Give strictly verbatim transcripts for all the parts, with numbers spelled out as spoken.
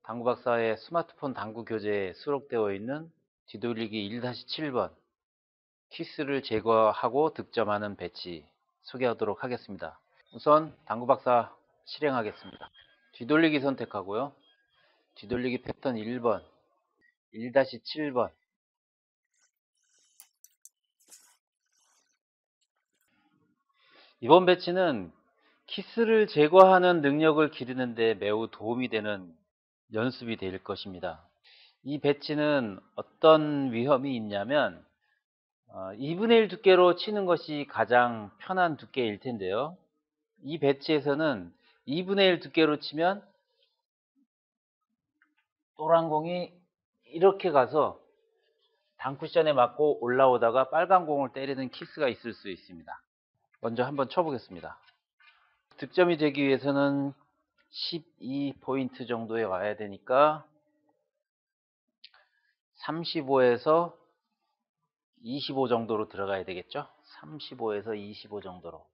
당구 박사의 스마트폰 당구 교재에 수록되어 있는 뒤돌리기 일 칠 번 키스를 제거하고 득점하는 배치 소개하도록 하겠습니다. 우선 당구 박사 실행하겠습니다. 뒤돌리기 선택하고요. 뒤돌리기 패턴 일 번, 일 칠 번. 이번 배치는 키스를 제거하는 능력을 기르는 데 매우 도움이 되는 연습이 될 것입니다. 이 배치는 어떤 위험이 있냐면 어, 이분의 일 두께로 치는 것이 가장 편한 두께일 텐데요. 이 배치에서는 이분의 일 두께로 치면 노란 공이 이렇게 가서 단쿠션에 맞고 올라오다가 빨간 공을 때리는 키스가 있을 수 있습니다. 먼저 한번 쳐보겠습니다. 득점이 되기 위해서는 십이 포인트 정도에 와야 되니까 삼십오에서 이십오 정도로 들어가야 되겠죠? 삼십오에서 이십오 정도로.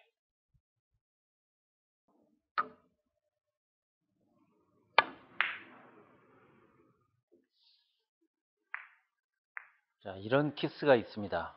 자, 이런 키스가 있습니다.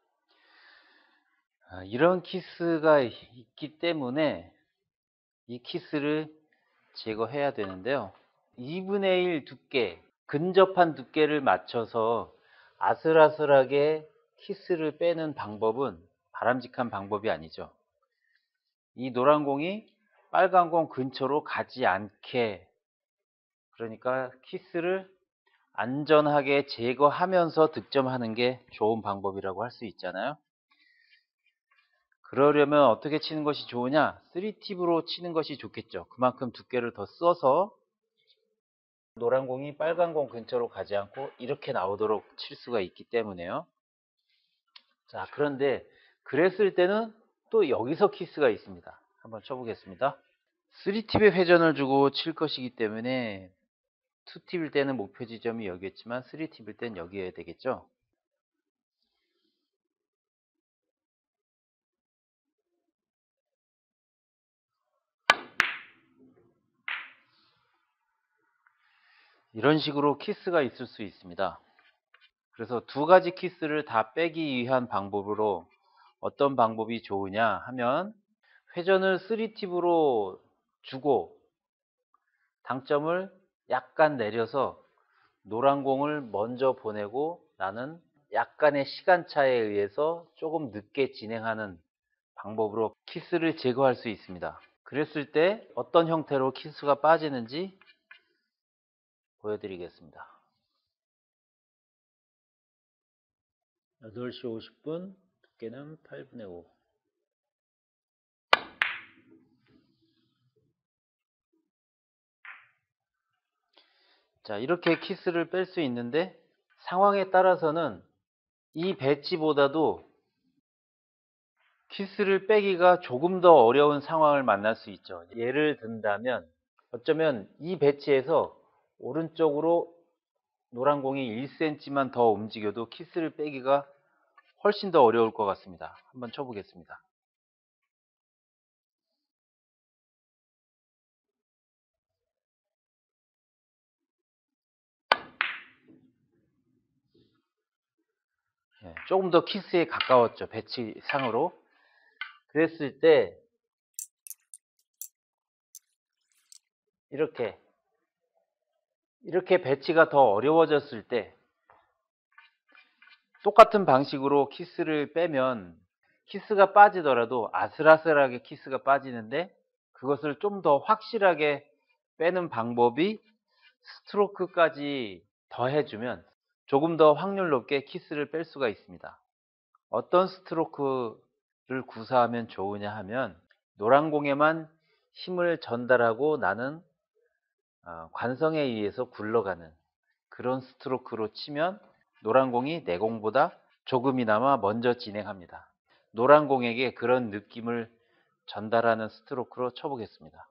아, 이런 키스가 있기 때문에 이 키스를 제거해야 되는데요. 이분의 일 두께, 근접한 두께를 맞춰서 아슬아슬하게 키스를 빼는 방법은 바람직한 방법이 아니죠. 이 노란 공이 빨간 공 근처로 가지 않게, 그러니까 키스를 안전하게 제거하면서 득점하는 게 좋은 방법이라고 할 수 있잖아요. 그러려면 어떻게 치는 것이 좋으냐? 쓰리 팁으로 치는 것이 좋겠죠. 그만큼 두께를 더 써서 노란 공이 빨간 공 근처로 가지 않고 이렇게 나오도록 칠 수가 있기 때문에요. 자, 그런데 그랬을 때는 또 여기서 키스가 있습니다. 한번 쳐보겠습니다. 쓰리 팁에 회전을 주고 칠 것이기 때문에 투 팁일 때는 목표 지점이 여기였지만 쓰리 팁일 때는 여기여야 되겠죠. 이런 식으로 키스가 있을 수 있습니다. 그래서 두 가지 키스를 다 빼기 위한 방법으로 어떤 방법이 좋으냐 하면 회전을 쓰리 팁으로 주고 당점을 약간 내려서 노란 공을 먼저 보내고 나는 약간의 시간차에 의해서 조금 늦게 진행하는 방법으로 키스를 제거할 수 있습니다. 그랬을 때 어떤 형태로 키스가 빠지는지 보여드리겠습니다. 여덟 시 오십 분, 두께는 팔분의 오. 자, 이렇게 키스를 뺄 수 있는데 상황에 따라서는 이 배치보다도 키스를 빼기가 조금 더 어려운 상황을 만날 수 있죠. 예를 든다면 어쩌면 이 배치에서 오른쪽으로 노란 공이 일 센티미터만 더 움직여도 키스를 빼기가 훨씬 더 어려울 것 같습니다. 한번 쳐보겠습니다. 예, 조금 더 키스에 가까웠죠. 배치상으로. 그랬을 때 이렇게 이렇게 배치가 더 어려워졌을 때 똑같은 방식으로 키스를 빼면 키스가 빠지더라도 아슬아슬하게 키스가 빠지는데 그것을 좀 더 확실하게 빼는 방법이 스트로크까지 더해주면 조금 더 확률 높게 키스를 뺄 수가 있습니다. 어떤 스트로크를 구사하면 좋으냐 하면 노란 공에만 힘을 전달하고 나는 관성에 의해서 굴러가는 그런 스트로크로 치면 노란 공이 내 공보다 조금이나마 먼저 진행합니다. 노란 공에게 그런 느낌을 전달하는 스트로크로 쳐보겠습니다.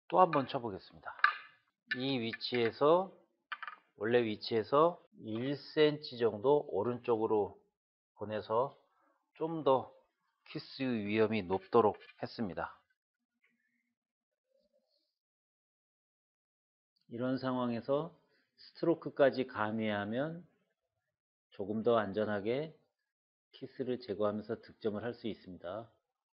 또 한번 쳐보겠습니다. 이 위치에서 원래 위치에서 일 센티미터 정도 오른쪽으로 보내서 좀 더 키스 위험이 높도록 했습니다. 이런 상황에서 스트로크까지 가미하면 조금 더 안전하게 키스를 제거하면서 득점을 할 수 있습니다.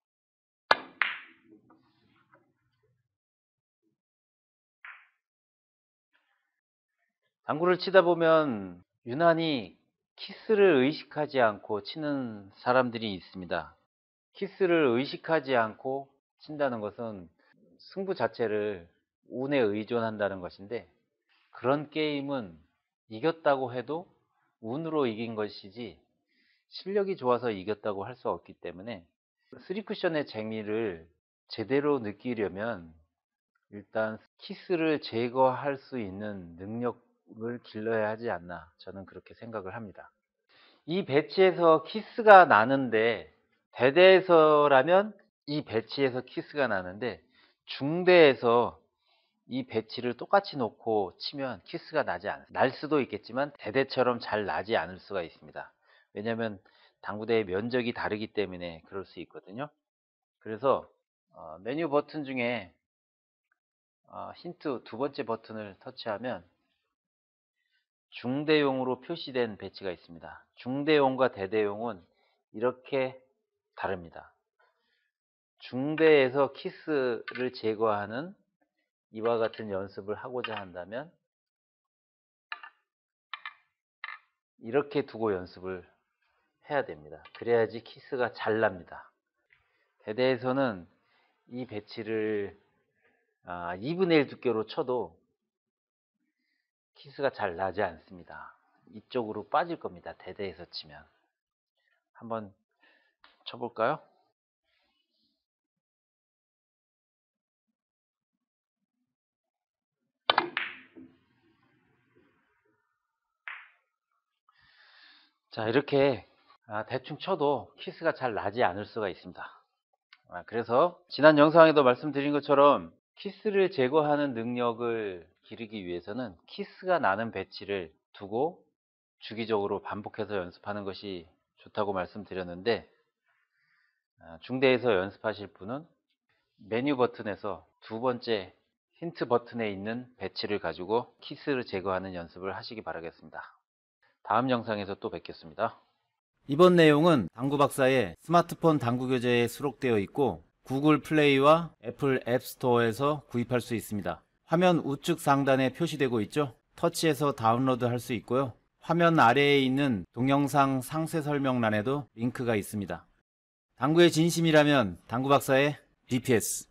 당구를 치다 보면 유난히 키스를 의식하지 않고 치는 사람들이 있습니다. 키스를 의식하지 않고 친다는 것은 승부 자체를 운에 의존한다는 것인데, 그런 게임은 이겼다고 해도 운으로 이긴 것이지 실력이 좋아서 이겼다고 할 수 없기 때문에 쓰리 쿠션의 재미를 제대로 느끼려면 일단 키스를 제거할 수 있는 능력을 길러야 하지 않나, 저는 그렇게 생각을 합니다. 이 배치에서 키스가 나는데, 대대에서라면 이 배치에서 키스가 나는데 중대에서 이 배치를 똑같이 놓고 치면 키스가 나지 않, 날 수도 있겠지만 대대처럼 잘 나지 않을 수가 있습니다. 왜냐하면 당구대의 면적이 다르기 때문에 그럴 수 있거든요. 그래서 어, 메뉴 버튼 중에 어, 힌트 두 번째 버튼을 터치하면 중대용으로 표시된 배치가 있습니다. 중대용과 대대용은 이렇게 다릅니다. 중대에서 키스를 제거하는 이와 같은 연습을 하고자 한다면 이렇게 두고 연습을 해야 됩니다. 그래야지 키스가 잘 납니다. 대대에서는 이 배치를 아, 이분의 일 두께로 쳐도 키스가 잘 나지 않습니다. 이쪽으로 빠질 겁니다. 대대에서 치면. 한번 쳐볼까요? 자, 이렇게 아, 대충 쳐도 키스가 잘 나지 않을 수가 있습니다. 아, 그래서 지난 영상에도 말씀드린 것처럼 키스를 제거하는 능력을 기르기 위해서는 키스가 나는 배치를 두고 주기적으로 반복해서 연습하는 것이 좋다고 말씀드렸는데, 아, 중대에서 연습하실 분은 메뉴 버튼에서 두 번째 힌트 버튼에 있는 배치를 가지고 키스를 제거하는 연습을 하시기 바라겠습니다. 다음 영상에서 또 뵙겠습니다. 이번 내용은 당구박사의 스마트폰 당구교재에 수록되어 있고 구글 플레이와 애플 앱스토어에서 구입할 수 있습니다. 화면 우측 상단에 표시되고 있죠? 터치해서 다운로드 할 수 있고요. 화면 아래에 있는 동영상 상세 설명란에도 링크가 있습니다. 당구의 진심이라면 당구박사의 디피에스